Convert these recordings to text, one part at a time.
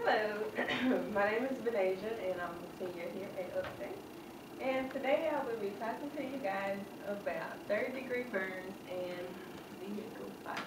Hello, my name is Benasia and I'm a senior here at Upstate. And today I will be talking to you guys about third-degree burns and vehicle fires.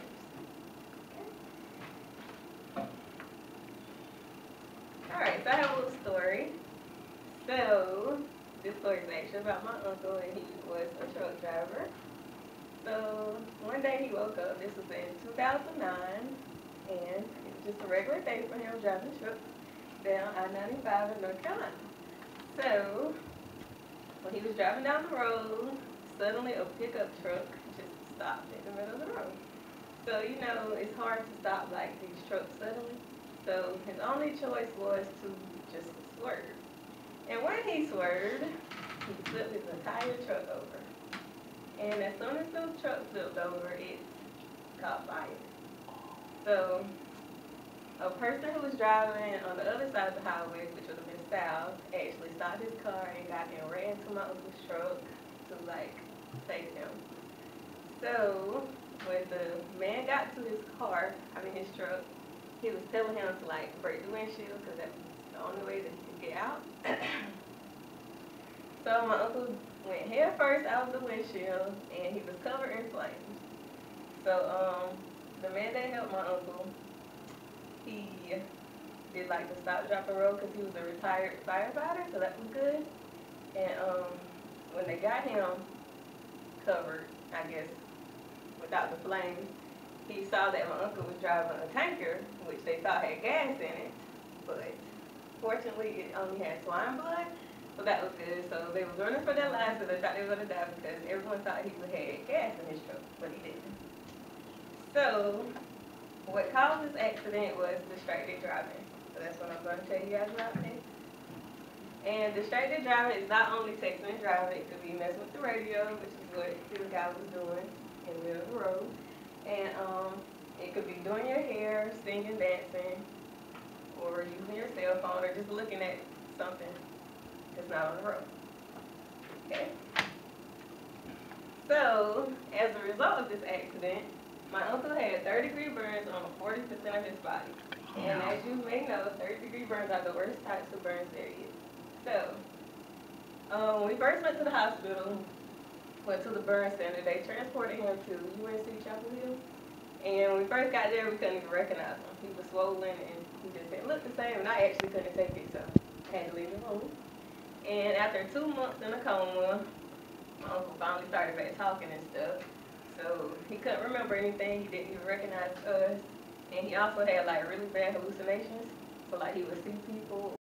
Okay. Alright, so I have a little story. So, this story is actually about my uncle, and he was a truck driver. So, one day he woke up, this was in 2009, and it was just a regular day for him driving the truck down I-95 in North Carolina. So, when he was driving down the road, suddenly a pickup truck just stopped in the middle of the road. So, you know, it's hard to stop like these trucks suddenly. So, his only choice was to just swerve. And when he swerved, he flipped his entire truck over. And as soon as the truck flipped over, it caught fire. So, a person who was driving on the other side of the highway, which would have been south, actually stopped his car and got in and ran to my uncle's truck to save him. So when the man got to his truck, he was telling him to break the windshield because that was the only way that he could get out. So my uncle went head first out of the windshield and he was covered in flames. So the man that helped my uncle, he did the stop, drop, and roll because he was a retired firefighter, so that was good. And when they got him covered, I guess, without the flames, he saw that my uncle was driving a tanker, which they thought had gas in it, but fortunately it only had swine blood, so that was good. So they was running for their lives, so they thought they were going to die because everyone thought he had gas in his truck, but he didn't. So what caused this accident was distracted driving. So that's what I'm going to tell you guys about next. And distracted driving is not only texting and driving, it could be messing with the radio, which is what the guy was doing in the middle of the road. And it could be doing your hair, singing, dancing, or using your cell phone, or just looking at something that's not on the road. Okay? So, as a result of this accident, my uncle had third-degree burns on 40% of his body. And as you may know, third-degree burns are the worst types of burns there is. So, when we first went to the hospital, went to the burn center, they transported him to UNC Chapel Hill. And when we first got there, we couldn't even recognize him. He was swollen and he just didn't look the same, and I actually couldn't take it, so I had to leave him home. And after 2 months in a coma, my uncle finally started back talking and stuff. So he couldn't remember anything, he didn't even recognize us, and he also had really bad hallucinations. So he would see people